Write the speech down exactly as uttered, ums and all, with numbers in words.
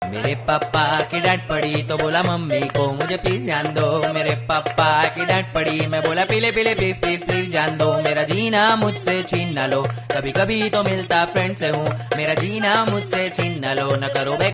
मेरे पापा की डांट पड़ी तो बोला मम्मी को मुझे प्लीज जान दो। मेरे पापा की डांट पड़ी, मैं बोला पीले पीले प्लीज प्लीज प्लीज जान दो। मेरा जीना मुझसे छीन न लो, कभी कभी तो मिलता फ्रेंड से हूँ। मेरा जीना मुझसे छीन न लो, न करो बे